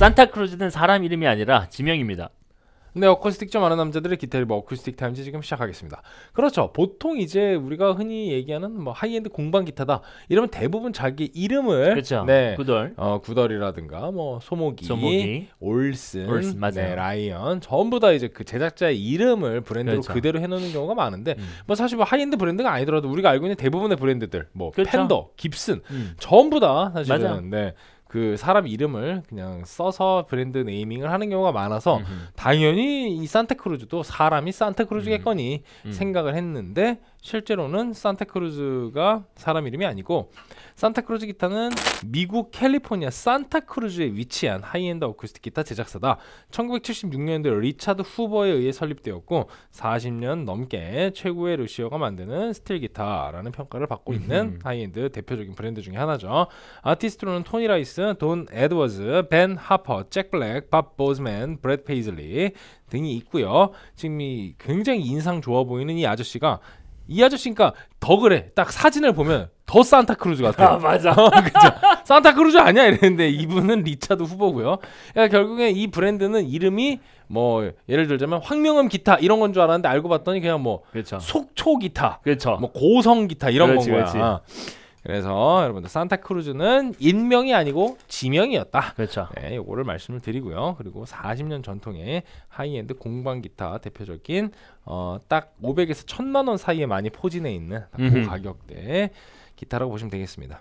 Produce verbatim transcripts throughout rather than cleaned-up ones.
산타크루즈는 사람 이름이 아니라 지명입니다. 네, 어쿠스틱 좀 아는 남자들의 기타 리뷰 어쿠스틱 타임즈 지금 시작하겠습니다. 그렇죠. 보통 이제 우리가 흔히 얘기하는 뭐 하이엔드 공방 기타다 이러면 대부분 자기 이름을 그렇죠. 네, 구덜, 어 구덜이라든가 뭐 소모기, 소모기, 올슨, 올슨, 맞아요. 네, 라이언 전부 다 이제 그 제작자의 이름을 브랜드로 그렇죠. 그대로 해놓는 경우가 많은데 음. 뭐 사실 뭐 하이엔드 브랜드가 아니더라도 우리가 알고 있는 대부분의 브랜드들 뭐 그렇죠. 펜더, 깁슨 음. 전부 다 사실은 맞아. 네. 그 사람 이름을 그냥 써서 브랜드 네이밍을 하는 경우가 많아서 음흠. 당연히 이 산타크루즈도 사람이 산타크루즈겠거니 음. 생각을 했는데 실제로는 산타크루즈가 사람 이름이 아니고 산타크루즈 기타는 미국 캘리포니아 산타크루즈에 위치한 하이엔드 어쿠스틱 기타 제작사다. 천구백칠십육 년도에 리차드 후버에 의해 설립되었고 사십 년 넘게 최고의 루시어가 만드는 스틸 기타라는 평가를 받고 있는 음흠. 하이엔드 대표적인 브랜드 중에 하나죠. 아티스트로는 토니 라이스, 돈 에드워즈, 벤 하퍼, 잭 블랙, 밥 보즈맨, 브렛 페이즐리 등이 있고요. 지금 이 굉장히 인상 좋아 보이는 이 아저씨가 이 아저씨니까 더 그래. 딱 사진을 보면 더 산타크루즈 같아요. 아 맞아. 그죠? 산타크루즈 아니야 이랬는데 이분은 리차드 후보고요. 그러니까 결국에 이 브랜드는 이름이 뭐 예를 들자면 황명음 기타 이런 건 줄 알았는데 알고 봤더니 그냥 뭐 그렇죠. 속초 기타, 그렇죠. 뭐 고성 기타 이런 그렇지, 건 거야. 그렇지. 그래서 여러분들 산타크루즈는 인명이 아니고 지명이었다. 그렇죠. 네, 요거를 말씀을 드리고요. 그리고 사십 년 전통의 하이엔드 공방 기타 대표적인 어, 딱 오백에서 천만 원 사이에 많이 포진해 있는 그 음흠. 가격대 기타라고 보시면 되겠습니다.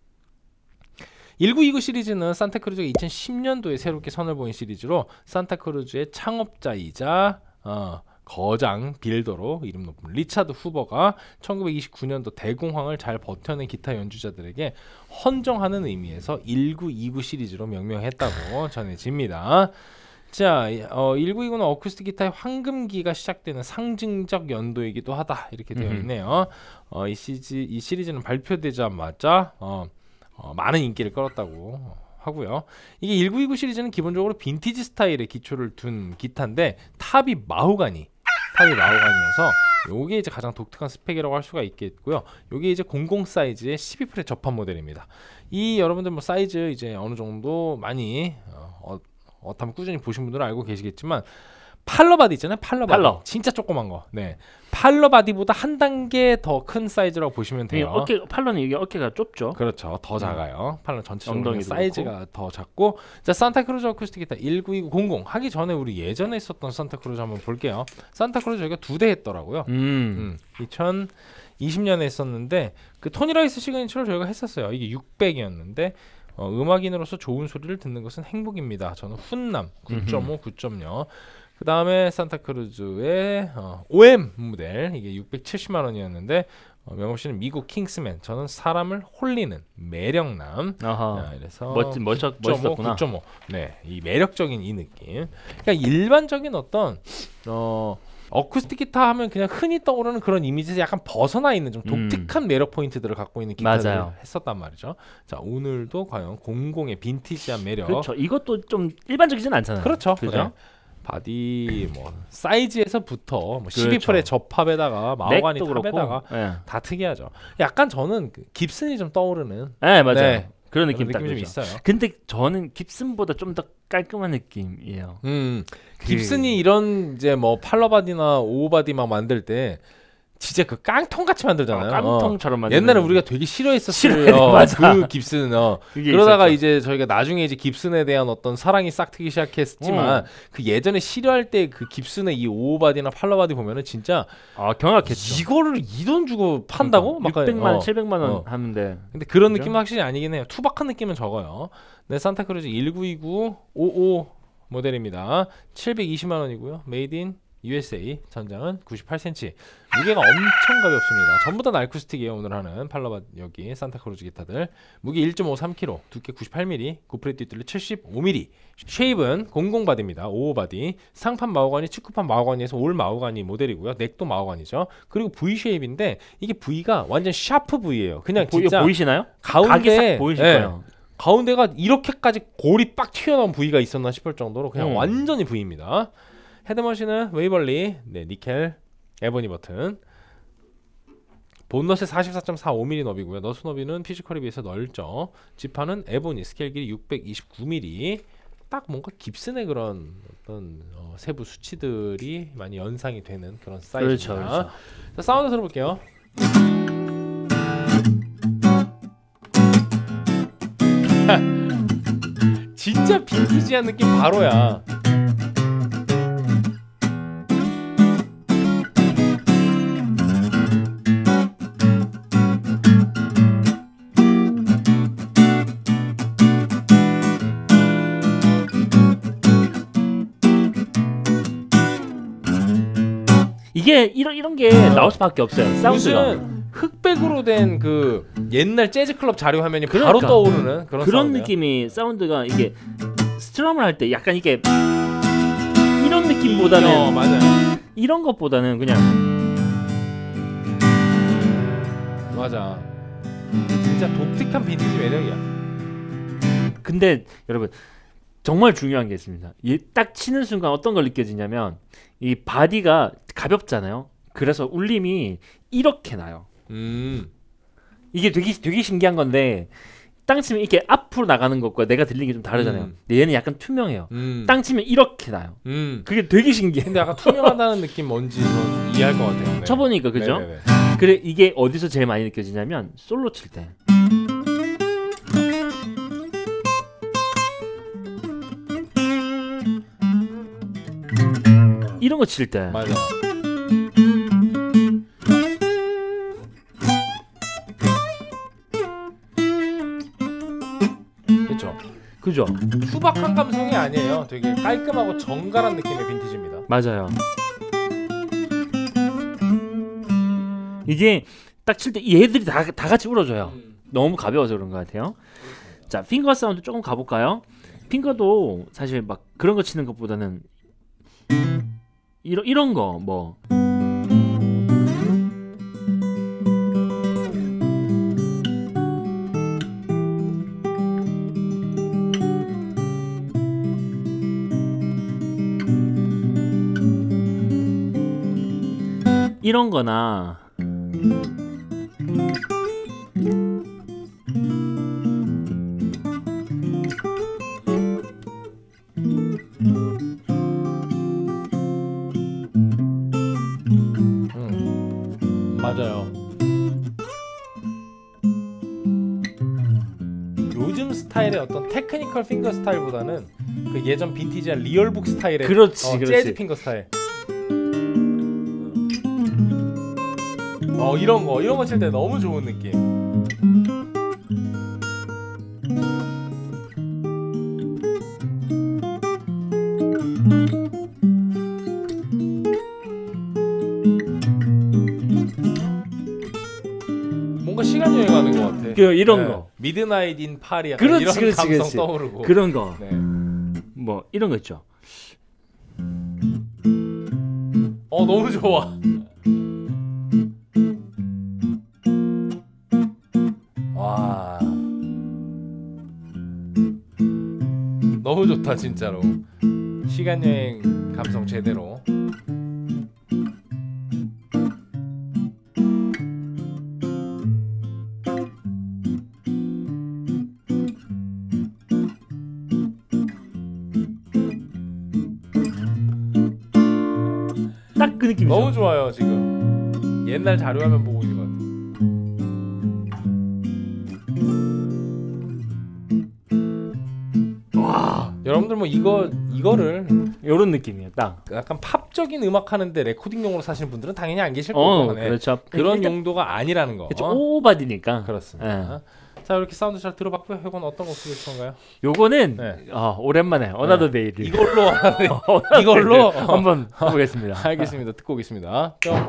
천구백이십구 시리즈는 산타크루즈가 이천십 년도에 새롭게 선을 보인 시리즈로 산타크루즈의 창업자이자 어, 거장 빌더로 이름 높은 리차드 후버가 천구백이십구 년도 대공황을 잘 버텨낸 기타 연주자들에게 헌정하는 의미에서 천구백이십구 시리즈로 명명했다고 전해집니다. 자, 어, 천구백이십구는 어쿠스틱 기타의 황금기가 시작되는 상징적 연도이기도 하다 이렇게 되어 있네요. 어, 이, 시즈, 이 시리즈는 발표되자마자 어, 어, 많은 인기를 끌었다고 하고요. 이게 천구백이십구 시리즈는 기본적으로 빈티지 스타일의 기초를 둔 기타인데 탑이 마호가니 탑이 마호가니여서 요게 이제 가장 독특한 스펙이라고 할 수가 있겠고요. 요게 이제 공공 사이즈의 십이 프렛 접합 모델입니다. 이 여러분들 뭐 사이즈 이제 어느 정도 많이 어, 어, 어탐 꾸준히 보신 분들은 알고 계시겠지만 팔러 바디 있잖아요. 팔러 바디. 팔러. 진짜 조그만 거. 네. 팔러 바디보다 한 단계 더 큰 사이즈라고 보시면 돼요. 어깨 팔러는 이게 어깨가 좁죠. 그렇죠. 더 작아요. 팔러 전체적으로 엉덩이도 사이즈가 그렇고. 더 작고. 자, 산타크루즈 어쿠스틱 기타 천구백이십 하기 전에 우리 예전에 있었던 산타크루즈 한번 볼게요. 산타크루즈 저희가 두 대 했더라고요. 음. 음. 이천이십 년에 했었는데 그 토니 라이스 시그니처를 저희가 했었어요. 이게 육백이었는데 어, 음악인으로서 좋은 소리를 듣는 것은 행복입니다. 저는 훈남 구 점 오, 구 점 영. 그 다음에 산타크루즈의 어, 오엠 모델 이게 육백칠십만 원이었는데 어, 명호씨는 미국 킹스맨. 저는 사람을 홀리는 매력남. 아하. 자, 그래서 멋진 멋져 멋있었구나. 구 점 오. 네, 이 매력적인 이 느낌. 그러니까 일반적인 어떤 어 어쿠스틱 기타 하면 그냥 흔히 떠오르는 그런 이미지에서 약간 벗어나 있는 좀 독특한 음. 매력 포인트들을 갖고 있는 기타들을 맞아요. 했었단 말이죠. 자, 오늘도 과연 공공의 빈티지한 매력. 그렇죠. 이것도 좀 일반적이진 않잖아요. 그렇죠. 그죠? 네. 바디 뭐 사이즈에서부터 뭐 십이 프렛 그렇죠. 접합에다가 마호가니 넥도 탑에다가 네. 다 특이하죠. 약간 저는 그 깁슨이 좀 떠오르는 네, 맞아요. 네. 그런 그런 느낌 딱 느낌이 좀 그렇죠. 있어요. 근데 저는 깁슨보다 좀 더 깔끔한 느낌이에요. 음, 그- 깁슨이 이런 이제 뭐 팔러바디나 오버바디 막 만들 때 진짜 그 깡통 같이 만들잖아요. 어, 깡통처럼 어. 만드는 옛날에 우리가 되게 싫어했었어요. 싫어해, 어, 맞아. 그 깁슨. 어. 그게 그러다가 있었죠. 이제 저희가 나중에 이제 깁슨에 대한 어떤 사랑이 싹트기 시작했지만 음. 그 예전에 싫어할 때 그 깁슨의 이 오버바디나 팔러바디 보면은 진짜 아 경악했죠. 이거를 이 돈 주고 판다고? 막 육백만 원, 어. 칠백만 원 어. 하는데 근데 그런 그죠? 느낌은 확실히 아니긴 해요. 투박한 느낌은 적어요. 네, 산타크루즈 천구백이십구 오십오 모델입니다. 칠백이십만 원이고요. 메이드 인 유에스에이. 전장은 구십팔 센티미터. 무게가 엄청 가볍습니다. 전부 다 날쿠스틱이에요. 오늘 하는 팔러바 여기 산타크루즈 기타들. 무게 일 점 오삼 킬로그램, 두께 구십팔 밀리미터, 구프렛 뒷둘레 칠십오 밀리미터. 쉐입은 공공바디입니다. 오오 바디. 상판 마호가니, 측구판 마호가니에서 올 마호가니 모델이고요. 넥도 마호가니죠. 그리고 V 쉐입인데 이게 V가 완전 샤프 V예요. 그냥 보, 진짜 보이시나요? 가운데 각이 싹 보이실 예, 거예요. 가운데가 이렇게까지 골이 빡 튀어나온 V가 있었나 싶을 정도로 그냥 음. 완전히 V입니다. 헤드머신은 웨이벌리, 네, 니켈, 에보니 버튼. 본넛의 사십사 점 사오 밀리미터 너비고요. 너스 너비는 피지컬에 비해서 넓죠. 지판은 에보니, 스케일 길이 육백이십구 밀리미터. 딱 뭔가 깁슨의 그런 어떤 어, 세부 수치들이 많이 연상이 되는 그런 사이즈입니다. 그렇죠, 그렇죠. 자, 사운드 들어볼게요. 진짜 빈티지한 느낌 바로야. 이게 이런 이런 게 나올 수밖에 없어요. 사운드가. 무슨 흑백으로 된 그 옛날 재즈 클럽 자료 화면이 바로 그러니까. 떠오르는 그런 그런 사운드야. 느낌이 사운드가 이게 스트럼을 할 때 약간 이게 이런 느낌보다는 어, 맞아요. 이런 것보다는 그냥 맞아. 진짜 독특한 빈티지 매력이야. 근데 여러분 정말 중요한 게 있습니다. 이 딱 치는 순간 어떤 걸 느껴지냐면 이 바디가 가볍잖아요. 그래서 울림이 이렇게 나요. 음. 이게 되게 되게 신기한 건데 땅 치면 이렇게 앞으로 나가는 것과 내가 들리는 게 좀 다르잖아요. 음. 근데 얘는 약간 투명해요. 음. 땅 치면 이렇게 나요. 음. 그게 되게 신기해. 근데 약간 투명하다는 느낌 뭔지 좀 이해할 것 같아요. 네. 쳐보니까 그죠? 네네네. 그래 이게 어디서 제일 많이 느껴지냐면 솔로 칠 때. 이런 거 칠 때. 맞아. 그렇죠. 그죠? 투박한 감성이 아니에요. 되게 깔끔하고 정갈한 느낌의 빈티지입니다. 맞아요. 이게 딱 칠 때 얘들이 다, 다 같이 울어줘요. 음. 너무 가벼워서 그런 것 같아요. 자, 핑거 사운드 조금 가볼까요? 핑거도 사실 막 그런 거 치는 것보다는 이런 이런 거 뭐. 이런 거나 음. 맞아요. 요즘 스타일의 어떤 테크니컬 핑거 스타일보다는 그 예전 빈티지한 리얼북 스타일의 그렇지, 어, 그렇지. 재즈 핑거 스타일. 어 이런 거 이런 거 칠 때 너무 좋은 느낌. 뭔가 시간 여행하는 것 같아. 그 이런 네. 거 미드나잇 인 파리 약간 그렇지, 이런 그렇지, 감성 그렇지. 떠오르고. 그런 거 네. 뭐 이런 거 있죠. 어 너무 좋아. 와 너무 좋다 진짜로. 시간 여행 감성 제대로. 딱 그 느낌이죠. 너무 좋아요 지금. 옛날 자료화면 보고 있는 것 같아. 와, 여러분들 뭐 이거 이거를 이런 느낌이에요. 딱. 약간 팝적인 음악 하는데 레코딩용으로 사시는 분들은 당연히 안 계실 어, 거고 네. 그렇죠. 그런 일단- 용도가 아니라는 거. 그렇죠. 오바디니까. 그렇습니다. 자 이렇게 사운드 잘 들어봤고요. 이건 어떤 곡 쓰고 싶은가요? 요거는 네. 어, 오랜만에 어나더 데이를 이걸로 이걸로 한번 해보겠습니다. 알겠습니다. 듣고 오겠습니다. 뿅.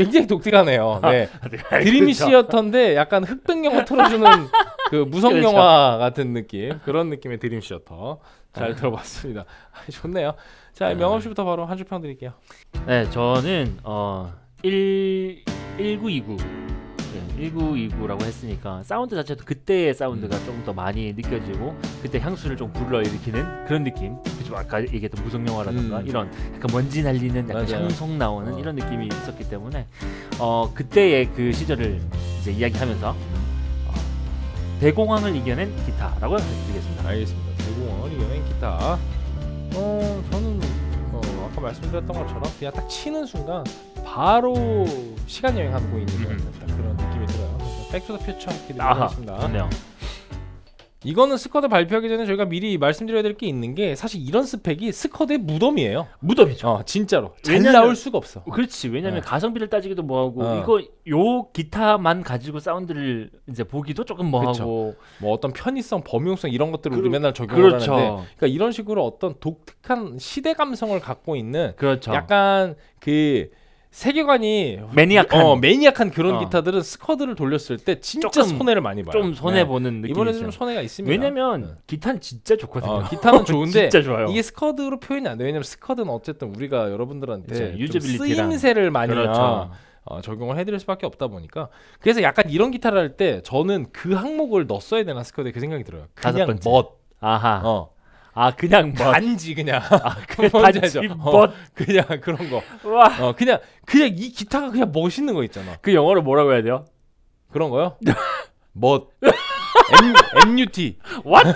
굉장히 독특하네요. 네. 아, 드림이 그렇죠. 시어터인데 약간 흑백 영화 틀어주는 그 무성 그렇죠. 영화 같은 느낌, 그런 느낌의 드림 시어터 잘 아. 들어봤습니다. 아, 좋네요. 자, 아. 명업 씨부터 바로 한 줄 평 드릴게요. 네, 저는 어 일 일구이구 네, 일구이구라고 했으니까 사운드 자체도 그때의 사운드가 음. 좀 더 많이 느껴지고 그때 향수를 좀 불러일으키는 그런 느낌. 그죠? 아까 얘기했던 무성 영화라든가 음. 이런 약간 먼지 날리는 약간 맞아요. 향송 나오는 어. 이런 느낌이 있었기 때문에 어 그때의 그 시절을 이제 이야기하면서 어, 대공황을 이겨낸 기타라고 드리겠습니다. 알겠습니다. 대공원 이겨낸 기타. 어, 저는 어, 아까 말씀드렸던 것처럼 그냥 딱 치는 순간 바로 시간 여행하는 고인이 되는 음. 그런 느낌이 들어요. 백투더 퓨처 아하, 기대하겠습니다. 좋네요. 이거는 스쿼드 발표하기 전에 저희가 미리 말씀드려야 될 게 있는 게 사실 이런 스펙이 스쿼드의 무덤이에요. 무덤이죠. 어, 진짜로 잘 왜냐면- 나올 수가 없어. 그렇지. 왜냐면 네. 가성비를 따지기도 뭐하고 어. 이거 요 기타만 가지고 사운드를 이제 보기도 조금 뭐하고 뭐 어떤 편의성, 범용성 이런 것들을 우리 그- 맨날 적용을 그렇죠. 하는데, 그러니까 이런 식으로 어떤 독특한 시대 감성을 갖고 있는 그렇죠. 약간 그 세계관이 매니악한 어, 매니악한 그런 어. 기타들은 스쿼드를 돌렸을 때 진짜 조금 손해를 많이 봐요. 좀 손해 네. 보는 느낌이 이번에도 있어요. 좀 손해가 있습니다. 왜냐면 네. 기타는 진짜 좋거든요. 어, 기타는 좋은데 진짜 좋아요. 이게 스쿼드로 표현이 안 돼. 왜냐면 스쿼드는 어쨌든 우리가 여러분들한테 그쵸, 좀 유저빌리티랑. 쓰임새를 많이 그렇죠. 어, 적용을 해드릴 수밖에 없다 보니까, 그래서 약간 이런 기타를 할 때 저는 그 항목을 넣었어야 되나 스쿼드에 그 생각이 들어요. 다섯 그냥 번째. 멋, 아하. 어, 아 그냥 뭐 단지 그냥 그 뭔지 단지 알죠? 멋. 어, 그냥 그런 거, 와. 어, 그냥 그냥 이 기타가 그냥 멋있는 거 있잖아. 그 영어로 뭐라고 해야 돼요? 그런 거요? 멋. M, 엠유티 What?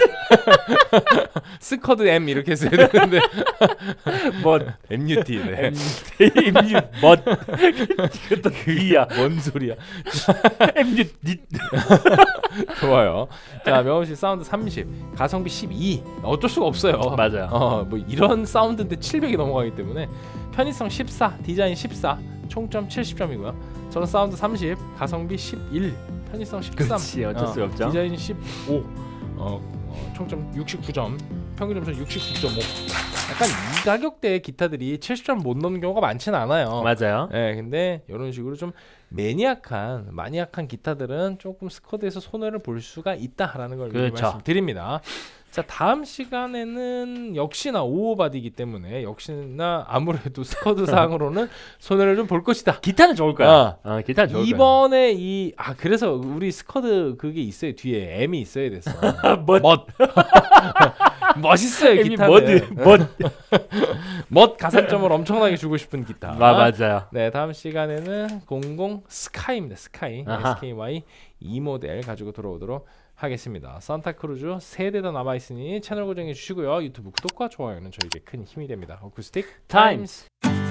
스쿼드 M 이렇게 써야 되는데 뭐 엠유티 네. 엠유 멋. 그것도 D야. 뭔 소리야? 엠유 니. 좋아요. 자, 명호씨 사운드 삼십, 가성비 십이. 어쩔 수가 없어요. 맞아요. 어, 뭐 이런 사운드인데 칠백이 넘어가기 때문에 편의성 십사, 디자인 십사, 총점 칠십 점이고요. 저는 사운드 삼십, 가성비 십일, 편의성 십삼. 그렇지, 어쩔 수가 없죠. 디자인 십오, 어, 어, 총점 육십구 점, 평균 점수 육십구 점 오. 약간 이 가격대의 기타들이 칠십 점 못 넘는 경우가 많지는 않아요. 맞아요. 네, 근데 이런 식으로 좀 매니악한, 마니악한 기타들은 조금 스쿼드에서 손해를 볼 수가 있다라는 걸 미리 그렇죠. 말씀드립니다. 자, 다음 시간에는 역시나 오버바디이기 때문에 역시나 아무래도 스쿼드 상으로는 손해를 좀 볼 것이다. 기타는 좋을 거야. 어. 어, 기타는 좋을 거야. 이번에 이 아 그래서 우리 스쿼드 그게 있어요. 뒤에 M이 있어야 됐어. 멋. 멋. 멋있어요 엠이 기타는. 멋. 멋. 멋 가산점을 엄청나게 주고 싶은 기타. 아, 맞아요. 네, 다음 시간에는 공공 스카이입니다. 스카이. 아하. 에스케이와이 이 모델 가지고 돌아오도록 하겠습니다. 산타크루즈 세 대 더 남아 있으니 채널 고정해 주시고요. 유튜브 구독과 좋아요는 저에게 큰 힘이 됩니다. 어쿠스틱 타임스.